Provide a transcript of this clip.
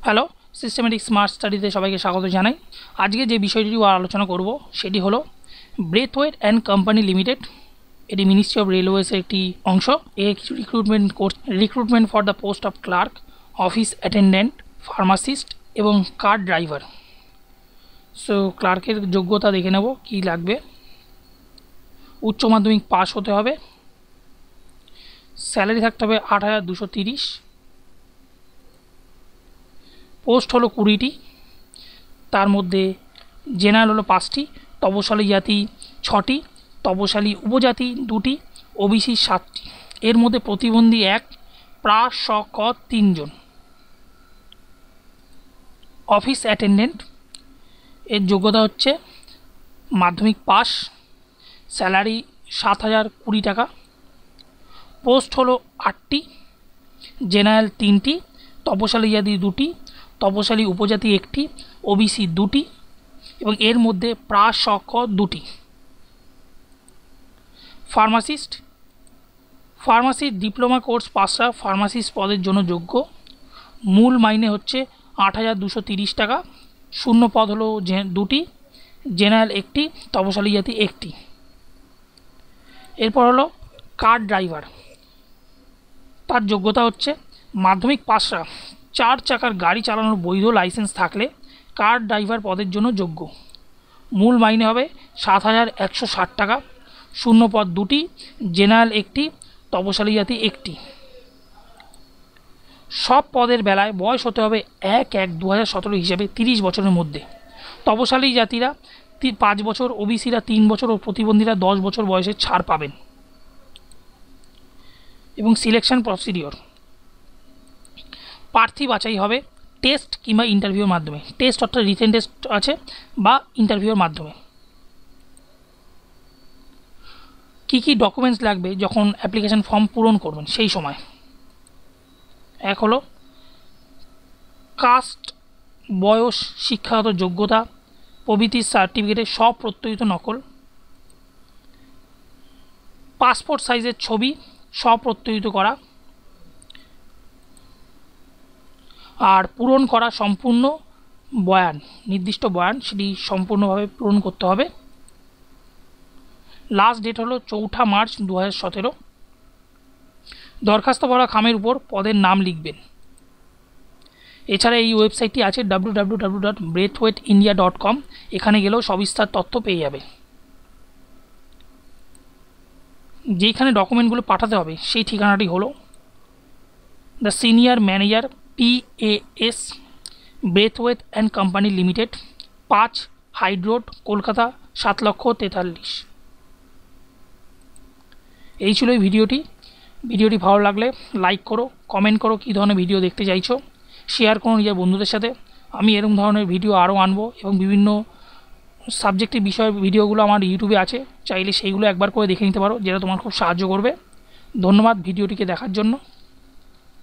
Hello, systematic smart স্টাডিতে সবাইকে স্বাগত জানাই। আজকে যে বিষয়টি আলোচনা করব সেটি হলো ব্রেথওয়েট অ্যান্ড কোম্পানি লিমিটেড। এটি মিনিস্ট্রি অফ রেলওয়েজের একটি অংশ। এর কিছু recruitment for the post of clerk, office attendant, pharmacist এবং কার ড্রাইভার। সো ক্লার্কের যোগ্যতা দেখে নেব কী লাগবে। উচ্চ মাধ্যমিক পাস হতে হবে, স্যালারি থাকতে হবে ৮,২৩০। পোস্ট হলো ২০টি, তার মধ্যে জেনারেল হলো ৫টি, তপশালী জাতি ৬টি, তপশালী উপজাতি ২টি, ওবিসি ৭টি। এর মধ্যে প্রতিবন্ধী ১, প্রা-শ-ক ৩ জন। অফিস অ্যাটেন্ডেন্ট এর যোগ্যতা হচ্ছে মাধ্যমিক পাস, স্যালারি ৭,০২০ টাকা। পোস্ট হলো ৮টি, জেনারেল ৩টি, তপশালী জাতি ২টি, তপশালী উপজাতি ১টি, ওবিসি ২টি এবং এর মধ্যে প্রা-শ-ক ২টি। ফার্মাসির ডিপ্লোমা কোর্স পাসরা ফার্মাসিস্ট পদের জন্য যোগ্য। মূল মাইনে হচ্ছে ৮,২৩০ টাকা। শূন্য পদ হলো ২টি, জেনারেল ১টি, তপশালী জাতি ১টি। এরপর হলো কার ড্রাইভার। তার যোগ্যতা হচ্ছে মাধ্যমিক পাসরা ৪ চাকার গাড়ি চালানোর বৈধ লাইসেন্স থাকলে কার ড্রাইভার পদের জন্য যোগ্য। মূল মাইনে হবে ৭,১৬০ টাকা। শূন্য পদ ২টি, জেনারেল ১টি, তপশালী জাতি ১টি। সব পদের বেলায় বয়স হতে হবে ১/১/২০১৭ হিসাবে ৩০ বছরের মধ্যে। তপশালী জাতিরা ৫ বছর, ওবিসিরা ৩ বছর ও প্রতিবন্ধীরা ১০ বছর বয়সে ছাড় পাবেন। এবং সিলেকশন প্রসিডিওর, প্রার্থী বাছাই হবে টেস্ট কিংবা ইন্টারভিউর মাধ্যমে। টেস্ট অর্থাৎ রিটেন টেস্ট আছে বা ইন্টারভিউর মাধ্যমে। কী কী ডকুমেন্টস লাগবে যখন অ্যাপ্লিকেশান ফর্ম পূরণ করবেন সেই সময়? এক হলো কাস্ট, বয়স, শিক্ষাগত যোগ্যতা প্রভৃতির সার্টিফিকেটের সব প্রত্যয়িত নকল, পাসপোর্ট সাইজের ছবি স্বপ্রত্যয়িত করা, আর পূরণ করা সম্পূর্ণ বয়ান, নির্দিষ্ট বয়ান সেটি সম্পূর্ণভাবে পূরণ করতে হবে। লাস্ট ডেট হলো ৪ঠা মার্চ ২০১৭। দরখাস্ত ভরা খামের উপর পদের নাম লিখবেন। এছাড়া এই ওয়েবসাইটটি আছে www.breathwaitindia.com। এখানে গেলেও সবিস্তার তথ্য পেয়ে যাবে। যেখানে ডকুমেন্টগুলো পাঠাতে হবে সেই ঠিকানাটি হলো the senior manager, PAS, Braithwaite and company limited, ৫ Hyde road, Kolkata ৭,৪৩,০০০। এই ছিল এই ভিডিওটি। ভিডিওটি ভালো লাগলে লাইক করো, কমেন্ট করো কী ধরনের ভিডিও দেখতে চাইছো, শেয়ার করো নিজের বন্ধুদের সাথে। আমি এরকম ধরনের ভিডিও আরও আনবো এবং বিভিন্ন সাবজেক্টের বিষয়ের ভিডিওগুলো আমার ইউটিউবে আছে, চাইলে সেইগুলো একবার করে দেখে নিতে পারো, যেটা তোমার খুব সাহায্য করবে। ধন্যবাদ ভিডিওটিকে দেখার জন্য।